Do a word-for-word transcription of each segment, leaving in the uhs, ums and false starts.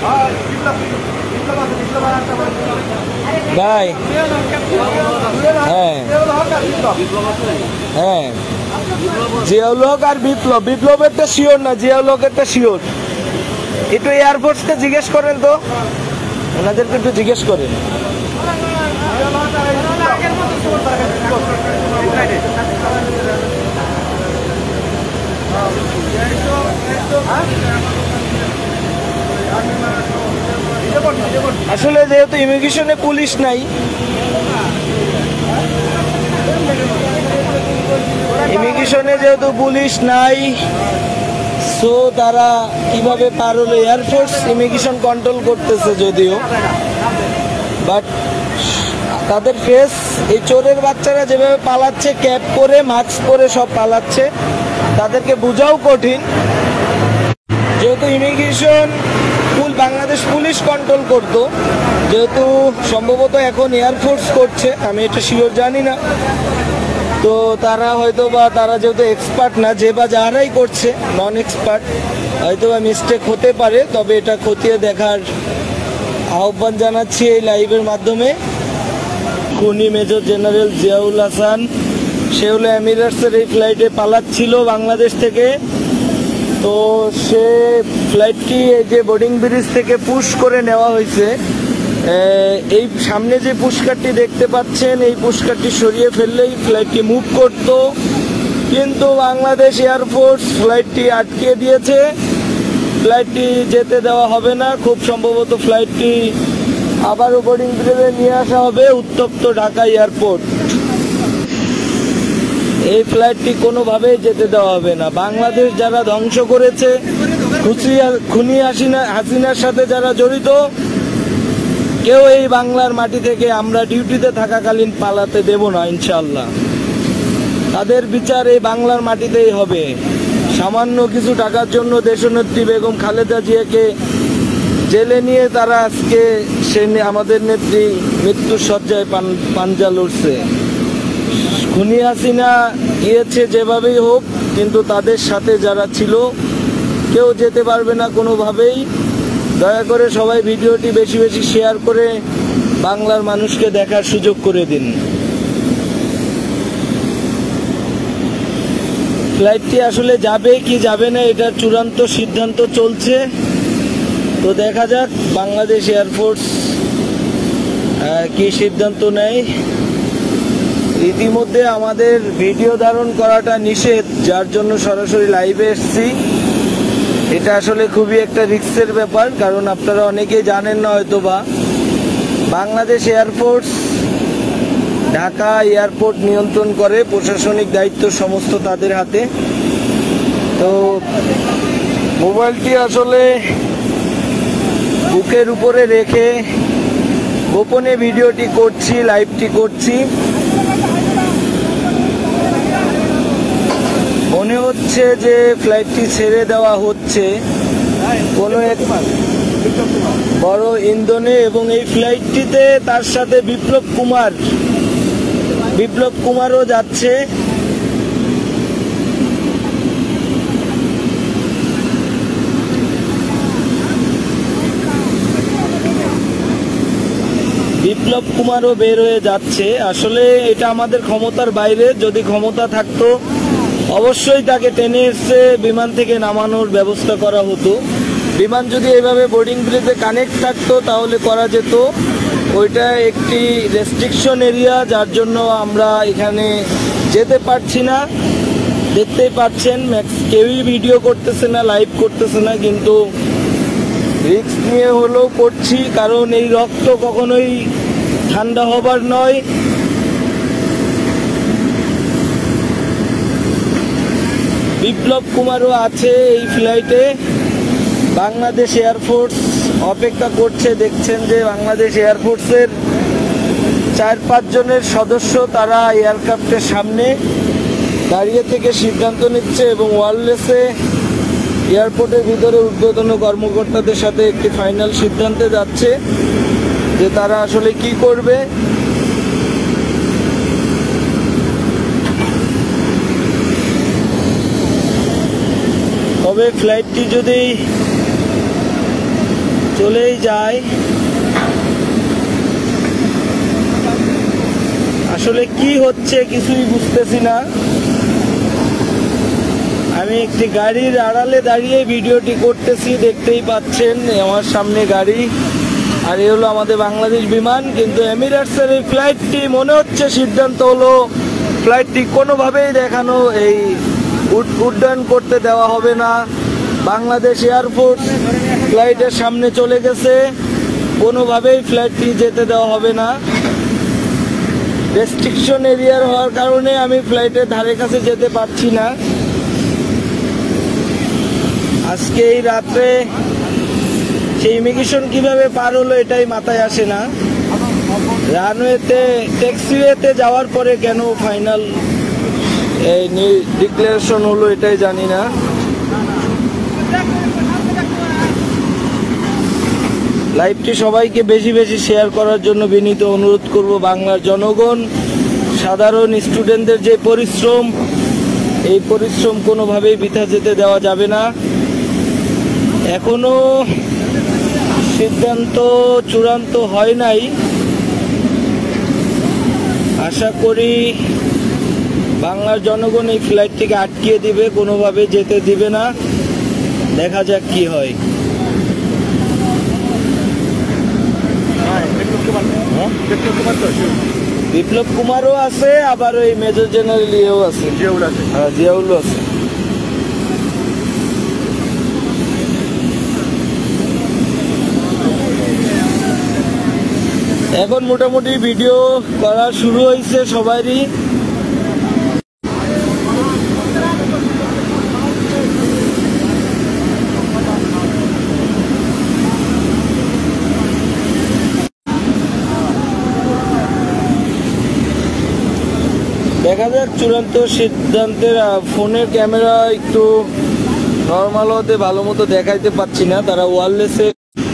ভাই হ্যাঁ হ্যাঁ জিয়াউলক আর বিপ্লব বিপ্লবেরটা শিওর না, জিয়াউলকেরটা শিওর। একটু এয়ারফোর্সকে জিজ্ঞেস করেন তো, ওনাদেরকে একটু জিজ্ঞেস করেন। আসলে যেহেতু ইমিগ্রেশনে পুলিশ নাই, ইমিগ্রেশনে যেহেতু পুলিশ নাই, সো তারা কিভাবে পার হলো? এয়ারফোর্স ইমিগ্রেশন কন্ট্রোল করতেছে যদিও, বাট তাদের ফেস, এই চোরের বাচ্চারা যেভাবে পালাচ্ছে, ক্যাপ পরে মাস্ক পরে সব পালাচ্ছে, তাদেরকে বোঝাও কঠিন। যেহেতু immigration full Bangladesh police control করতো, যেহেতু সম্ভবত এখন এয়ারফোর্স করছে, আমি এটা শিওর জানি না, তো তারা হয়তো বা তারা যেহেতু এক্সপার্ট না, যে বা যারাই করছে নন এক্সপার্ট, হয়তো বা মিস্টেক হতে পারে। তবে এটা খতিয়ে দেখার আহ্বান জানাচ্ছি এই লাইভের মাধ্যমে। খুনি মেজর জেনারেল জিয়াউল হাসান, সে হলো এমিরেটসের এই ফ্লাইটে পালাচ্ছিল বাংলাদেশ থেকে। তো সে ফ্লাইটটি এই যে বোর্ডিং ব্রিজ থেকে পুশ করে নেওয়া হয়েছে। এই সামনে যে পুশকারটি দেখতে পাচ্ছেন, এই পুশকারটি সরিয়ে ফেললেই ফ্লাইটটি মুভ করত, কিন্তু বাংলাদেশ এয়ারফোর্স ফ্লাইটটি আটকে দিয়েছে। ফ্লাইটটি যেতে দেওয়া হবে না, খুব সম্ভবত ফ্লাইটটি আবারও বোর্ডিং ব্রিজে নিয়ে আসা হবে উত্তপ্ত ঢাকা এয়ারপোর্ট। এই ফ্লাইটটি কোনোভাবেই যেতে দেওয়া হবে না। বাংলাদেশ যারা ধ্বংস করেছে, খুনি হাসিনা হাসিনার সাথে যারা জড়িত, কেউ এই বাংলার মাটি থেকে আমরা ডিউটিতে থাকাকালীন পালাতে দেব না ইনশাল্লাহ। তাদের বিচার এই বাংলার মাটিতেই হবে। সামান্য কিছু টাকার জন্য দেশনেত্রী বেগম খালেদা জিয়াকে জেলে নিয়ে তারা আজকে সে আমাদের নেত্রী মৃত্যুর শয্যায় পাঞ্জা লড়ছে। খুনি হাসিনা গিয়েছে যেভাবেই হোক, কিন্তু তাদের সাথে যারা ছিল কেউ যেতে পারবে না কোনোভাবেই। দয়া করে সবাই ভিডিওটি বেশি বেশি শেয়ার করে বাংলার মানুষকে দেখার সুযোগ করে দিন। ফ্লাইটটি আসলে যাবে কি যাবে না এটার চূড়ান্ত সিদ্ধান্ত চলছে, তো দেখা যাক বাংলাদেশ এয়ারফোর্স কি সিদ্ধান্ত নেয়। ইতিমধ্যে আমাদের ভিডিও ধারণ করাটা নিষেধ, যার জন্য সরাসরি লাইভে এসেছি। এটা আসলে খুবই একটা রিস্কের ব্যাপার, কারণ আপনারা অনেকেই জানেন না হয়তো বা, বাংলাদেশ এয়ারফোর্স ঢাকা এয়ারপোর্ট নিয়ন্ত্রণ করে, প্রশাসনিক দায়িত্ব সমস্ত তাদের হাতে। তো মোবাইলটি আসলে বুকের উপরে রেখে গোপনে ভিডিওটি করছি, লাইভটি করছি। মনে হচ্ছে যে ফ্লাইটটি ছেড়ে দেওয়া হচ্ছে কোনো এক বড় ইন্ধনে, এবং এই ফ্লাইটটিতে তার সাথে বিপ্লব কুমার বিপ্লব কুমারও যাচ্ছে। বিপ্লব কুমারও বের হয়ে যাচ্ছে। আসলে এটা আমাদের ক্ষমতার বাইরে। যদি ক্ষমতা থাকতো অবশ্যই তাকে টেনে এসে বিমান থেকে নামানোর ব্যবস্থা করা হতো। বিমান যদি এইভাবে বোর্ডিং ব্রিজে কানেক্ট থাকতো তাহলে করা যেত। ওইটা একটি রেস্ট্রিকশন এরিয়া, যার জন্য আমরা এখানে যেতে পারছি না। দেখতেই পাচ্ছেন কেউই ভিডিও করতেছে না, লাইভ করতেছে না, কিন্তু রিস্ক নিয়ে হলেও করছি, কারণ এই রক্ত কখনোই ঠান্ডা হবার নয়। বিপ্লব কুমারও আছে এই ফ্লাইটে। বাংলাদেশ এয়ারফোর্স অপেক্ষা করছে। দেখছেন যে বাংলাদেশ এয়ারফোর্সের চার পাঁচ জনের সদস্য তারা এয়ারক্রাফটের সামনে দাঁড়িয়ে থেকে সিদ্ধান্ত নিচ্ছে, এবং ওয়্যারলেসে এয়ারপোর্টের ভিতরে ঊর্ধ্বতন কর্মকর্তাদের সাথে একটি ফাইনাল সিদ্ধান্তে যাচ্ছে যে তারা আসলে কি করবে। তবে ফ্লাইটটি যদি চলেই যায়। আসলে কি হচ্ছে কিছুই বুঝতেছি না। আমি একটি গাড়ির আড়ালে দাঁড়িয়ে ভিডিওটি করতেছি, দেখতেই পাচ্ছেন আমার সামনে গাড়ি, আর এই হলো আমাদের বাংলাদেশ বিমান। কিন্তু এমিরেটসের এই ফ্লাইটটি মনে হচ্ছে সিদ্ধান্ত হলো ফ্লাইটটি কোনোভাবেই দেখানো এই উড্ডয়ন করতে দেওয়া হবে না। বাংলাদেশ এয়ারফোর্স ফ্লাইটের সামনে চলে গেছে, কোনোভাবেই ফ্লাইটটি যেতে দেওয়া হবে না। রেস্ট্রিকশন এরিয়ার হওয়ার কারণে আমি ফ্লাইটের ধারে কাছে যেতে পারছি না। আজকে এই রাত্রে সেই ইমিগ্রেশন কিভাবে পার হলো এটাই মাথায় আসে না। রানওয়েতে ট্যাক্সিওয়েতে যাওয়ার পরে কেন ফাইনাল এই ডিক্লারেশন হলো এটাই জানি না। লাইভটি সবাইকে বেশি বেশি শেয়ার করার জন্য বিনীত অনুরোধ করব। বাংলার জনগণ, সাধারণ স্টুডেন্টদের যে পরিশ্রম, এই পরিশ্রম কোনোভাবেই বৃথা যেতে দেওয়া যাবে না। এখনো সিদ্ধান্ত চূড়ান্ত হয় নাই। আশা করি বাংলার জনগণ এই ফ্লাইটটিকে আটকিয়ে দিবে, কোনোভাবে যেতে দিবে না। দেখা যাক কি হয়। বিপ্লব কুমারও আছে, আবার ওই মেজর জেনারেল ইয়েও আছে, হ্যাঁ জিয়াউল আছে। এখন মোটামুটি ভিডিও করা শুরু হয়েছে সবারই। দেখা যাক চূড়ান্ত সিদ্ধান্তের। ফোনের ক্যামেরা একটু নর্মাল হতে ভালো মতো দেখাইতে পাচ্ছি না, তারা ওয়্যারলেসে।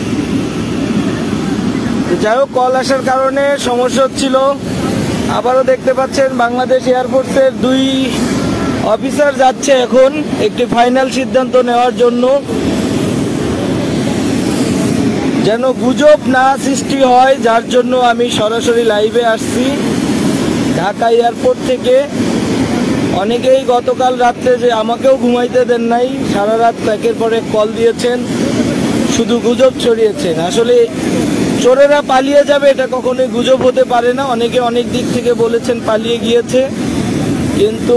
যাই হোক, কল আসার কারণে সমস্যা হচ্ছিল। আবারও দেখতে পাচ্ছেন বাংলাদেশ এয়ারফোর্সের দুই অফিসার যাচ্ছে এখন একটি ফাইনাল সিদ্ধান্ত নেওয়ার জন্য, যেন গুজব না সৃষ্টি হয়, যার জন্য আমি সরাসরি লাইভে আসছি ঢাকা এয়ারপোর্ট থেকে। অনেকেই গতকাল রাত্রে যে আমাকেও ঘুমাইতে দেন নাই, সারা রাত একের পর এক কল দিয়েছেন, শুধু গুজব ছড়িয়েছেন। আসলে চোরেরা পালিয়ে যাবে এটা কখনোই গুজব হতে পারে না। অনেকে অনেক দিক থেকে বলেছেন পালিয়ে গিয়েছে, কিন্তু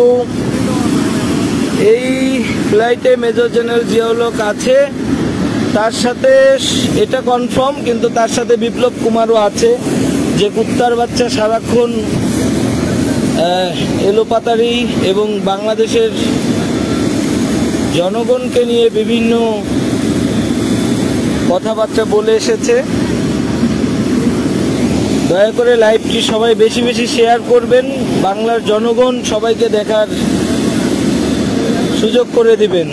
এই ফ্লাইটে মেজর জেনারেল জিয়াউল হক আছে, তার সাথে এটা কনফার্ম। কিন্তু তার সাথে বিপ্লব কুমারও আছে, যে কুত্তার বাচ্চা সারাক্ষণ এলোপাতারি এবং বাংলাদেশের জনগণকে নিয়ে বিভিন্ন কথাবার্তা বলে এসেছে। দয়া করে লাইভটি সবাই বেশি বেশি শেয়ার করবেন, বাংলার জনগণ সবাইকে দেখার সুযোগ করে দিবেন।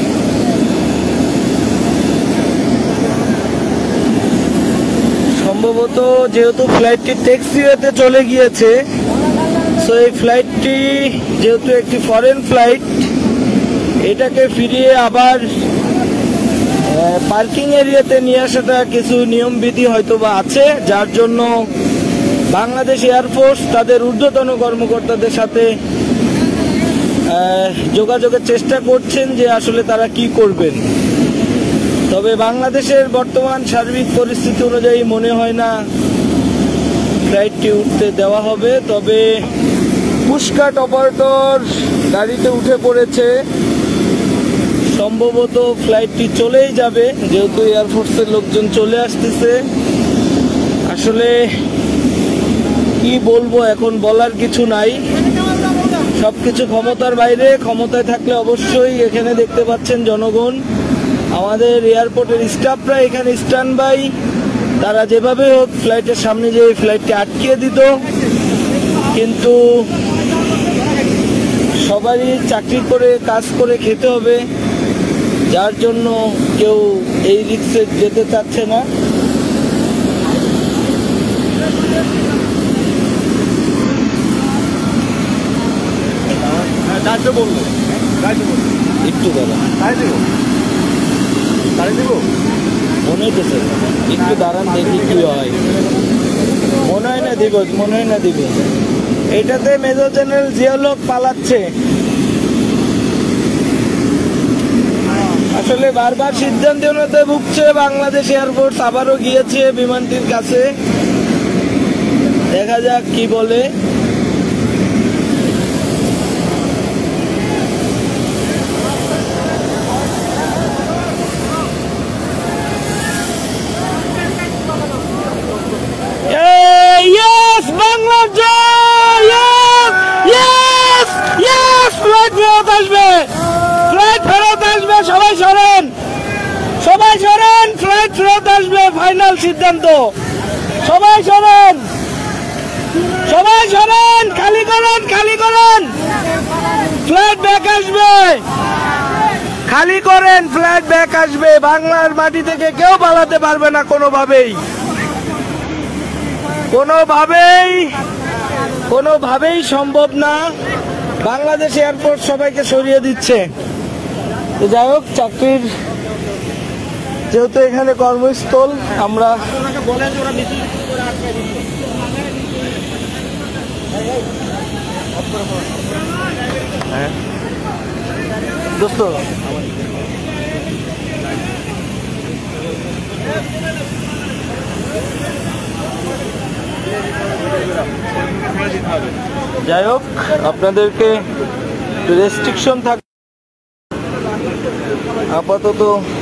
সম্ভবত যেহেতু ফ্লাইটটি ট্যাক্সিওয়েতে চলে গিয়েছে, সো এই ফ্লাইটটি যেহেতু একটি ফরেন ফ্লাইট, এটাকে ফিরিয়ে আবার পার্কিং এরিয়াতে নিয়ে আসাটা কিছু নিয়মবিধি হয়তো বা আছে, যার জন্য বাংলাদেশ এয়ারফোর্স তাদের ঊর্ধ্বতন কর্মকর্তাদের সাথে যোগাযোগের চেষ্টা করছেন যে আসলে তারা কি করবেন। তবে বাংলাদেশের বর্তমান সার্বিক পরিস্থিতি অনুযায়ী মনে হয় না ফ্লাইটটি উঠতে দেওয়া হবে। তবে পুশকাট অপারেটর গাড়িতে উঠে পড়েছে, সম্ভবত ফ্লাইটটি চলেই যাবে, যেহেতু এয়ারফোর্সের লোকজন চলে আসতেছে। আসলে কি বলবো, এখন বলার কিছু নাই, সবকিছু ক্ষমতার বাইরে। ক্ষমতায় থাকলে অবশ্যই, এখানে দেখতে পাচ্ছেন জনগণ, আমাদের এয়ারপোর্টের স্টাফরা এখানে স্ট্যান্ড বাই, তারা যেভাবে হোক ফ্লাইটের সামনে যে ফ্লাইটটি আটকিয়ে দিত। কিন্তু সবারই চাকরি করে কাজ করে খেতে হবে, যার জন্য কেউ এই রিস্কে যেতে চাচ্ছে না। একটু দাদা মনে করতেছে, একটু দাঁড়ান দেখি কি হয়। মনে হয় না দিব, মনে হয় না দিব। এটাতে মেজর জেনারেল জিয়াউল পালাচ্ছে। আসলে বারবার সিদ্ধান্তহীনতায় ভুগছে বাংলাদেশ এয়ারফোর্স। আবারও গিয়েছে বিমানটির কাছে, দেখা যাক কি বলে। সবাই সরেন, সবাই সরেন, ফ্লাইট ফেরত আসবে, ফাইনাল সিদ্ধান্ত। সবাই সরেন, সবাই সরেন, খালি করেন, খালি করেন, ফ্লাইট ব্যাক আসবে, খালি করেন, ফ্লাইট ব্যাক আসবে। বাংলার মাটি থেকে কেউ পালাতে পারবে না কোনোভাবেই, কোনোভাবেই, কোনোভাবেই সম্ভব না। বাংলাদেশ এয়ারপোর্ট সবাইকে সরিয়ে দিচ্ছে। যাই হোক, চাকরির যেহেতু এখানে কর্মস্থল, আমরা হ্যাঁ দোস্ত যাই হোক, আপনাদেরকে রেস্ট্রিকশন থাক আপাতত।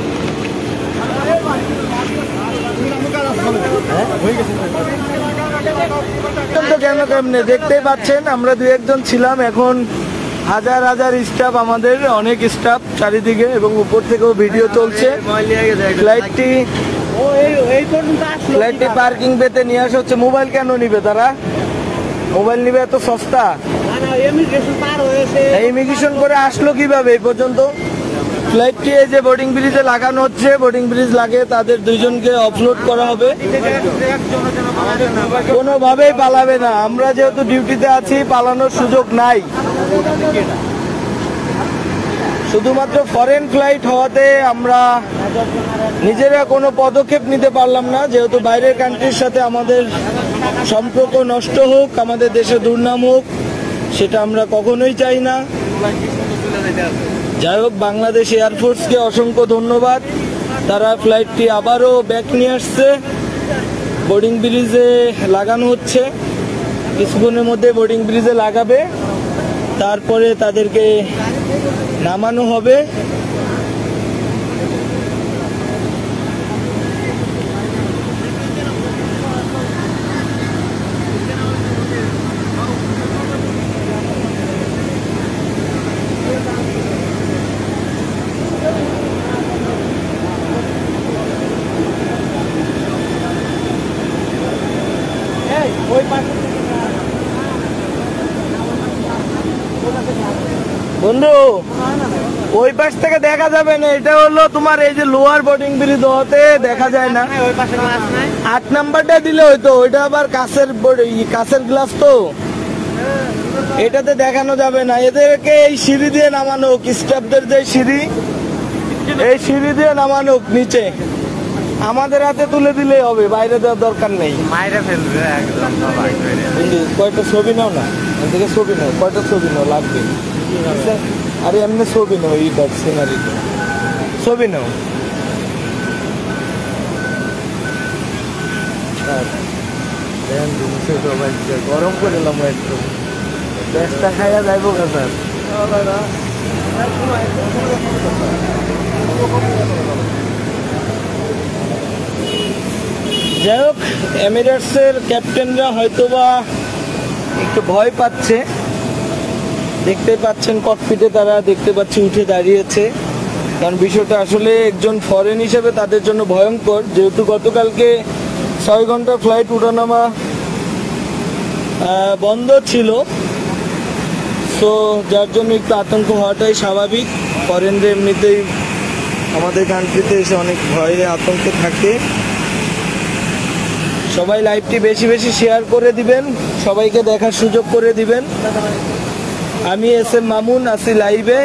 কেন কেমনে দেখতেই পাচ্ছেন, আমরা দু একজন ছিলাম, এখন হাজার হাজার স্টাফ, আমাদের অনেক স্টাফ চারিদিকে, এবং উপর থেকেও ভিডিও চলছে। ফ্লাইটটি ফ্লাইটটি পার্কিং পেতে নিয়ে আসা হচ্ছে। মোবাইল কেন নিবে তারা? মোবাইল নিবে এত সস্তা? ইমিগ্রেশন করে আসলো কিভাবে এই পর্যন্ত? ফ্লাইটটি এই যে বোর্ডিং ব্রিজে লাগানো হচ্ছে, বোর্ডিং ব্রিজ লাগে, তাদের দুইজনকে অফলোড করা হবে। কোনোভাবেই পালাবে না। আমরা যেহেতু ডিউটিতে আছি, পালানোর সুযোগ নাই। শুধুমাত্র ফরেন ফ্লাইট হওয়াতে আমরা নিজেরা কোনো পদক্ষেপ নিতে পারলাম না, যেহেতু বাইরের কান্ট্রির সাথে আমাদের সম্পর্ক নষ্ট হোক, আমাদের দেশে দুর্নাম হোক, সেটা আমরা কখনোই চাই না। যাই হোক, বাংলাদেশ এয়ারফোর্সকে অসংখ্য ধন্যবাদ। তারা ফ্লাইটটি আবারও ব্যাক নিয়ে আসছে, বোর্ডিং ব্রিজে লাগানো হচ্ছে। কিছুক্ষণের মধ্যে বোর্ডিং ব্রিজে লাগাবে, তারপরে তাদেরকে নামানো হবে। বন্ধু, ওই পাশ থেকে দেখা যাবে না, এটা হলো তোমার এই যে লোয়ার বোর্ডিং ব্রিজ, হতে দেখা যায় না। আট নাম্বারটা দিলে হয়তো, ওইটা আবার কাছের কাছের গ্লাস তো, এটাতে দেখানো যাবে না। এদেরকে এই সিঁড়ি দিয়ে নামানো হোক, স্টাফদের যে সিঁড়ি, এই সিঁড়ি দিয়ে নামানো হোক নিচে, আমাদের হাতে তুলে দিলেই হবে, বাইরে দেওয়ার দরকার নেই। বাইরে ফেলবে একদম। কয়টা ছবি নাও না, এদিকে ছবি নাও, কয়টা ছবি নাও লাগবে। আরে এমনি ছবি নাও, এই সিনারিতে ছবি নাও। গরম করে এলাম একটু, গ্যাসটা খাইয়া যাইব স্যার। যাই হোক, এমিরেটসের ক্যাপ্টেনরা হয়তোবা একটু ভয় পাচ্ছে। দেখতে পাচ্ছেন ককপিটে তারা দেখতে পাচ্ছি উঠে দাঁড়িয়েছে, কারণ বিষয়টা আসলে একজন ফরেন হিসেবে তাদের জন্য ভয়ঙ্কর, যেহেতু গতকালকে ছয় ঘন্টা ফ্লাইট উঠানামা বন্ধ ছিল। সো যার জন্য একটু আতঙ্ক হওয়াটাই স্বাভাবিক। ফরেনরা এমনিতেই আমাদের কান্ট্রিতে এসে অনেক ভয়ে আতঙ্কে থাকে। সবাই লাইভটি বেশি বেশি শেয়ার করে দিবেন, সবাইকে দেখার সুযোগ করে দিবেন। আমি এস এম মামুন আছি লাইভে।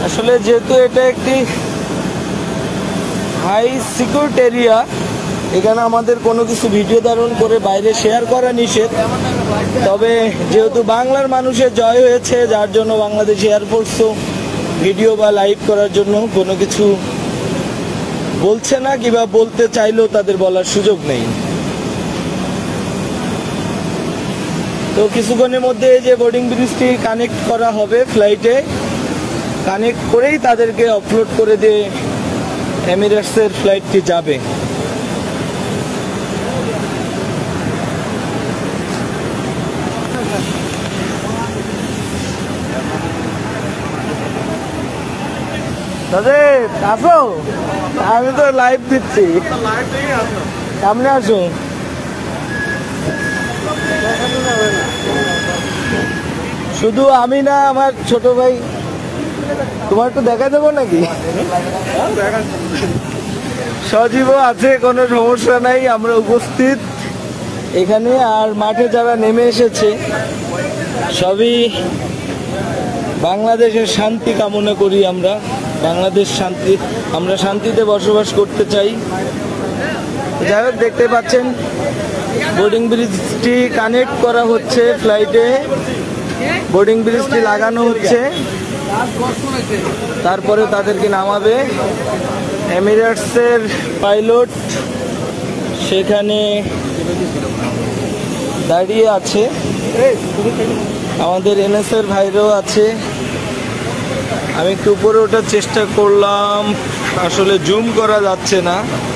আসলে যেহেতু এটা একটি হাই সিকিউরিটি এরিয়া, এখানে আমাদের কোনো কিছু ভিডিও ধারণ করে বাইরে শেয়ার করা নিষেধ। তবে যেহেতু বাংলার মানুষের জয় হয়েছে, যার জন্য বাংলাদেশ এয়ারফোর্সও ভিডিও বা লাইভ করার জন্য কোনো কিছু বলছে না, কিংবা বলতে চাইলেও তাদের বলার সুযোগ নেই। তো কিছুক্ষণের মধ্যে যে বোর্ডিং ব্রিজটি কানেক্ট করা হবে, ফ্লাইটে কানেক্ট করেই তাদেরকে অফলোড করে দিয়ে এমিরেটসের ফ্লাইটটি যাবে। আসো, আমি তো লাইভ দিচ্ছি, সামনে আসো। শুধু আমি না, আমার ছোট ভাই, তোমার একটু দেখা দেবো নাকি? সজীবও আছে, কোনো সমস্যা নাই, আমরা উপস্থিত এখানে। আর মাঠে যারা নেমে এসেছে সবই বাংলাদেশের শান্তি কামনা করি। আমরা বাংলাদেশ শান্তি, আমরা শান্তিতে বসবাস করতে চাই। যাই হোক, দেখতে পাচ্ছেন বোর্ডিং ব্রিজটি কানেক্ট করা হচ্ছে, ফ্লাইটে বোর্ডিং ব্রিজটি লাগানো হচ্ছে, তারপরে তাদেরকে নামাবে। এমিরেটসের পাইলট সেখানে দাঁড়িয়ে আছে, আমাদের এনএসের ভাইরাও আছে। আমি একটু উপরে ওঠার চেষ্টা করলাম, আসলে জুম করা যাচ্ছে না।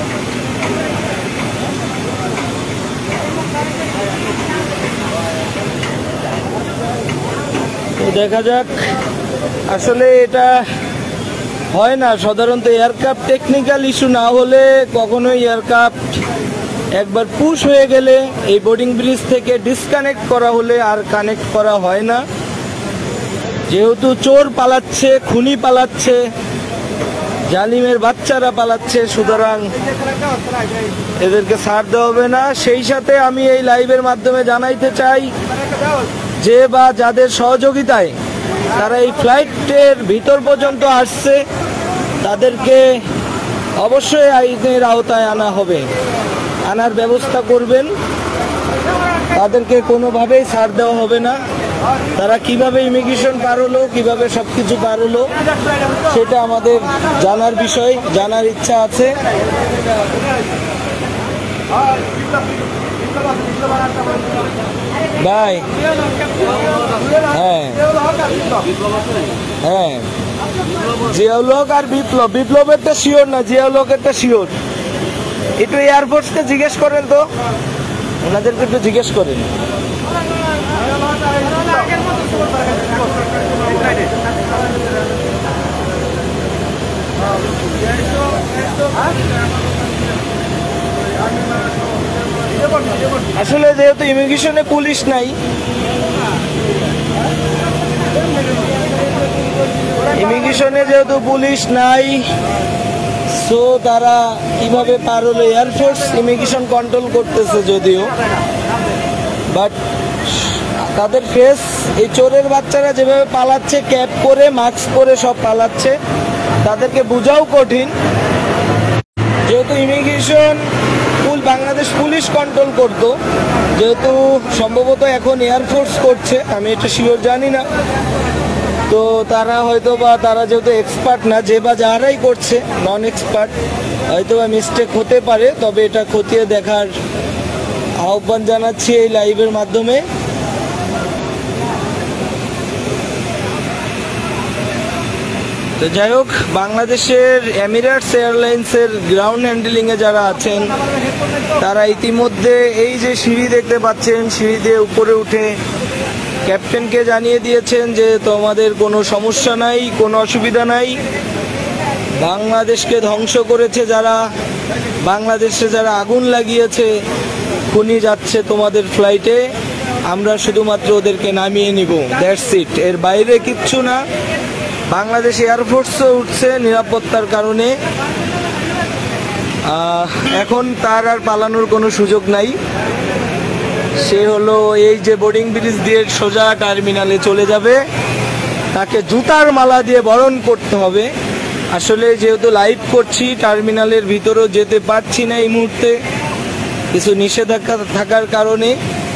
তো দেখা যাক, আসলে এটা হয় না সাধারণত। এয়ারক্রাফট টেকনিক্যাল ইস্যু না হলে কখনোই এয়ারক্রাফট একবার পুশ হয়ে গেলে এই বোর্ডিং ব্রিজ থেকে ডিসকানেক্ট করা হলে আর কানেক্ট করা হয় না। যেহেতু চোর পালাচ্ছে, খুনি পালাচ্ছে, জালিমের বাচ্চারা পালাচ্ছে, সুতরাং এদেরকে ছাড় দেওয়া হবে না। সেই সাথে আমি এই লাইভের মাধ্যমে জানাইতে চাই, যে বা যাদের সহযোগিতায় তারা এই ফ্লাইটের ভিতর পর্যন্ত আসছে, তাদেরকে অবশ্যই আইনের আওতায় আনা হবে, আনার ব্যবস্থা করবেন। তাদেরকে কোনোভাবেই ছাড় দেওয়া হবে না। তারা কিভাবে ইমিগ্রেশন পার হলো, কিভাবে সবকিছু পার হলো, সেটা আমাদের জানার বিষয়, জানার ইচ্ছা আছে। ভাই, হ্যাঁ হ্যাঁ, জিয়াউল হক আর বিপ্লব, বিপ্লবেরটা শিওর না, জিয়াউল হকেরটা শিওর। একটু এয়ারফোর্সকে জিজ্ঞেস করেন তো, ওনাদেরকে একটু জিজ্ঞেস করেন। আসলে যেহেতু ইমিগ্রেশনে পুলিশ নাই, ইমিগ্রেশনে যেহেতু পুলিশ নাই, সো তারা কিভাবে পার হলো, এয়ারফোর্স ইমিগ্রেশন কন্ট্রোল করতেছে যদিও, বাট তাদের ফেস, এই চোরের বাচ্চারা যেভাবে পালাচ্ছে, ক্যাপ করে মাস্ক পরে সব পালাচ্ছে, তাদেরকে বোঝাও কঠিন। যেহেতু immigration full Bangladesh police control করতো, যেহেতু সম্ভবত এখন এয়ারফোর্স করছে, আমি এটা শিওর জানি না। তো তারা হয়তো বা, তারা যেহেতু এক্সপার্ট না, যে বা যারাই করছে নন এক্সপার্ট, হয়তো বা মিস্টেক হতে পারে। তবে এটা খতিয়ে দেখার আহ্বান জানাচ্ছি এই লাইভের মাধ্যমে। তো যাই হোক, বাংলাদেশের এমিরেটস এয়ারলাইন্সের গ্রাউন্ড হ্যান্ডলিংয়ে যারা আছেন, তারা ইতিমধ্যে এই যে সিঁড়ি দেখতে পাচ্ছেন, সিঁড়ি দিয়ে উপরে উঠে ক্যাপ্টেনকে জানিয়ে দিয়েছেন যে তোমাদের কোনো সমস্যা নাই, কোনো অসুবিধা নাই। বাংলাদেশকে ধ্বংস করেছে যারা, বাংলাদেশে যারা আগুন লাগিয়েছে, খুনি যাচ্ছে তোমাদের ফ্লাইটে, আমরা শুধুমাত্র ওদেরকে নামিয়ে নিব, দ্যাটস ইট, এর বাইরে কিচ্ছু না। বাংলাদেশ এয়ারফোর্সও উঠছে নিরাপত্তার কারণে, এখন তার আর পালানোর কোনো সুযোগ নাই। সে হলো এই যে বোর্ডিং ব্রিজ দিয়ে সোজা টার্মিনালে চলে যাবে, তাকে জুতার মালা দিয়ে বরণ করতে হবে। আসলে যেহেতু লাইভ করছি, টার্মিনালের ভিতরেও যেতে পারছি না এই মুহূর্তে কিছু নিষেধাজ্ঞা থাকার কারণে।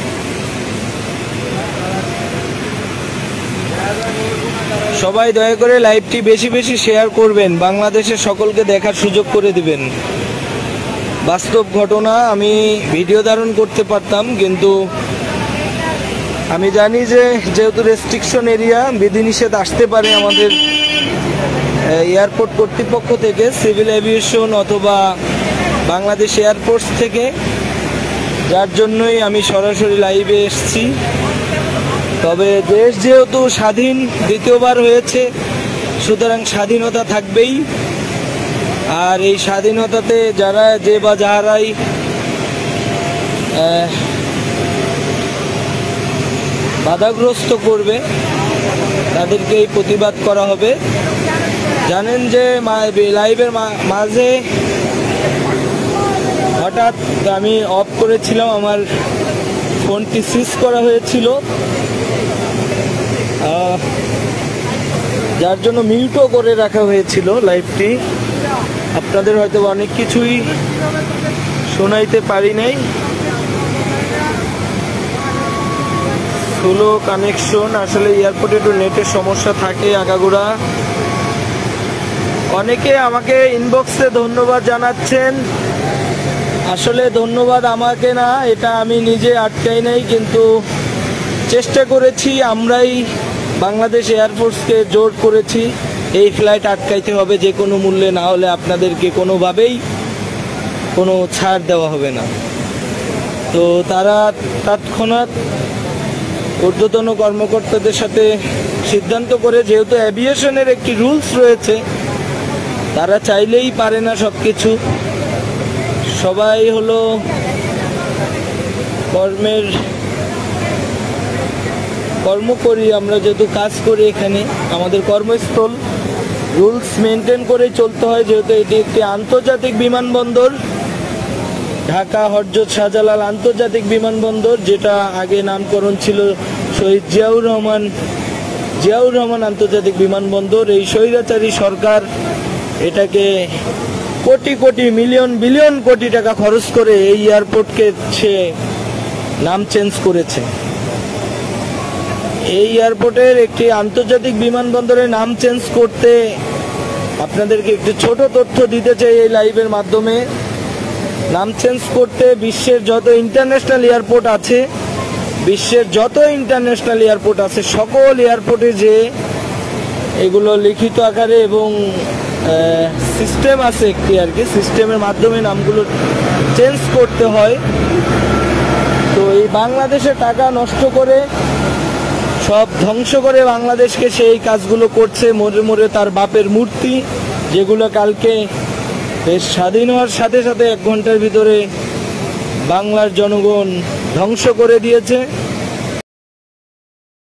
সবাই দয়া করে লাইভটি বেশি বেশি শেয়ার করবেন, বাংলাদেশের সকলকে দেখার সুযোগ করে দিবেন। বাস্তব ঘটনা, আমি ভিডিও ধারণ করতে পারতাম, কিন্তু আমি জানি যে যেহেতু রেস্ট্রিকশন এরিয়া, বিধিনিষেধ আসতে পারে আমাদের এয়ারপোর্ট কর্তৃপক্ষ থেকে, সিভিল এভিয়েশন অথবা বাংলাদেশ এয়ারফোর্স থেকে, যার জন্যই আমি সরাসরি লাইভে এসেছি। তবে দেশ যেহেতু স্বাধীন দ্বিতীয়বার হয়েছে, সুতরাং স্বাধীনতা থাকবেই। আর এই স্বাধীনতাতে যারা যে বা যাহারাই বাধাগ্রস্ত করবে তাদেরকে এই প্রতিবাদ করা হবে। জানেন যে লাইভের মাঝে হঠাৎ আমি অফ করেছিলাম, আমার ফোনটি সুইচ করা হয়েছিল, যার জন্য মিউটও করে রাখা হয়েছিল লাইভটি। আপনাদের হয়তো অনেক কিছুই শোনাইতে পারি নাই। স্লো কানেকশন, আসলে এয়ারপোর্টে একটু নেটের সমস্যা থাকে আগাগোড়া। অনেকে আমাকে ইনবক্সে ধন্যবাদ জানাচ্ছেন। আসলে ধন্যবাদ আমাকে না, এটা আমি নিজে আটকাই নাই, কিন্তু চেষ্টা করেছি, আমরাই বাংলাদেশ এয়ারফোর্সকে জোর করেছি এই ফ্লাইট আটকাইতে হবে যে কোনো মূল্যে, না হলে আপনাদেরকে কোনোভাবেই কোনো ছাড় দেওয়া হবে না। তো তারা তৎক্ষণাৎ ঊর্ধ্বতন কর্মকর্তাদের সাথে সিদ্ধান্ত করে, যেহেতু অ্যাভিয়েশনের একটি রুলস রয়েছে, তারা চাইলেই পারে না সব কিছু। সবাই হলো কর্মের কর্ম করি, আমরা যেহেতু কাজ করি এখানে, আমাদের কর্মস্থল রুলস মেনটেন করেই চলতে হয়। যেহেতু এটি একটি আন্তর্জাতিক বিমানবন্দর, ঢাকা হযরত শাহজালাল আন্তর্জাতিক বিমানবন্দর, যেটা আগে নামকরণ ছিল শহীদ জিয়াউর রহমান জিয়াউর রহমান আন্তর্জাতিক বিমানবন্দর। এই স্বৈরাচারী সরকার এটাকে কোটি কোটি মিলিয়ন বিলিয়ন কোটি টাকা খরচ করে এই এয়ারপোর্টকে সে নাম চেঞ্জ করেছে। এই এয়ারপোর্টের একটি আন্তর্জাতিক বিমানবন্দরের নাম চেঞ্জ করতে আপনাদেরকে একটি ছোট তথ্য দিতে চাই এই লাইভের মাধ্যমে। নাম চেঞ্জ করতে বিশ্বের যত ইন্টারন্যাশনাল এয়ারপোর্ট আছে, বিশ্বের যত ইন্টারন্যাশনাল এয়ারপোর্ট আছে, সকল এয়ারপোর্টে যে এগুলো লিখিত আকারে এবং সিস্টেম আছে একটি আর কি, সিস্টেমের মাধ্যমে নামগুলো চেঞ্জ করতে হয়। তো এই বাংলাদেশে টাকা নষ্ট করে, সব ধ্বংস করে বাংলাদেশকে সেই কাজগুলো করছে। মোড়ে মোড়ে তার বাপের মূর্তি, যেগুলো কালকে দেশ স্বাধীন হওয়ার সাথে সাথে এক ঘন্টার ভিতরে বাংলার জনগণ ধ্বংস করে দিয়েছে।